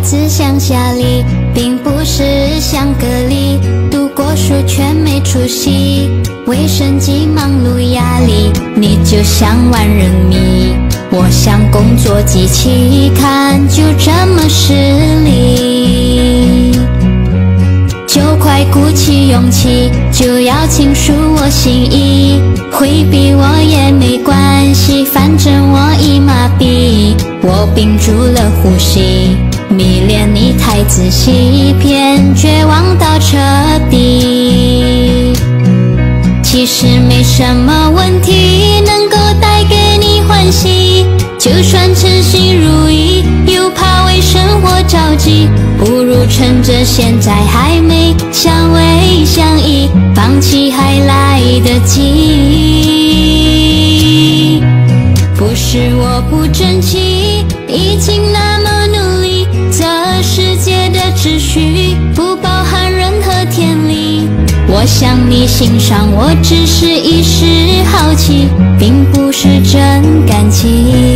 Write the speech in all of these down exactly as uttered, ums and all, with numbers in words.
自乡下里，并不是想隔离，读过书却没出息，为生计忙碌压力，你就像万人迷。我像工作机器，看就这么失礼，就快鼓起勇气，就要倾诉我心意，回避我也没关系，反正我已麻痹，我屏住了呼吸，迷恋你太仔细，偏绝望到彻底。其实没什么问题能够带给你欢喜，就算称心如意，又怕为生活着急，不如趁着现在还没相偎相依，放弃还来得及。不是我不争气，已经那么努力，这世界的秩序不包含任何天理。我想你欣赏我只是一时好奇，并不是真感情。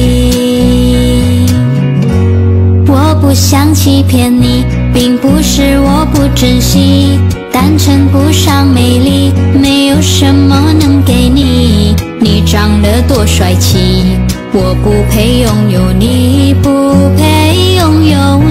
我不想欺骗你，并不是我不珍惜，但称不上美丽，没有什么能给你。你长得多帅气，我不配拥有你，不配拥有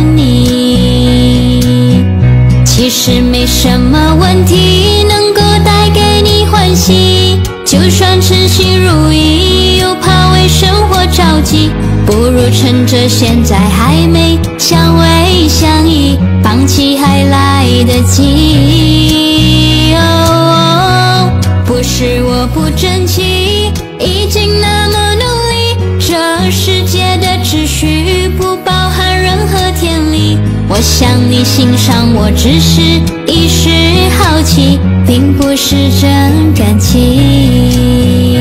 你。其实没什么问题能够带给你欢喜，就算称心如意，又怕为生活着急，不如趁着现在还没相偎相依，放弃还来得及。哦，不是我不争气，已经那么努力，这世界的秩序不包含任何天理。我想你欣赏我只是一时好奇，并不是真感情。